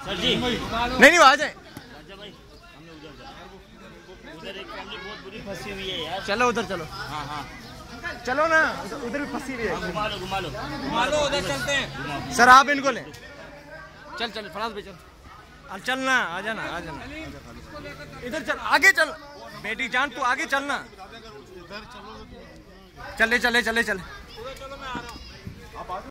नहीं आ जाए। उधर एक फैमिली बहुत बुरी फंसी हुई है यार। चलो उधर चलो। हाँ हाँ चलो ना, उधर भी फंसी हुई है। घुमा लो उधर चलते हैं। सर आप इनको ले चल फराज भाई चल चलना, आ जाना इधर चल, आगे चल बेटी जान, तू आगे चलना। चले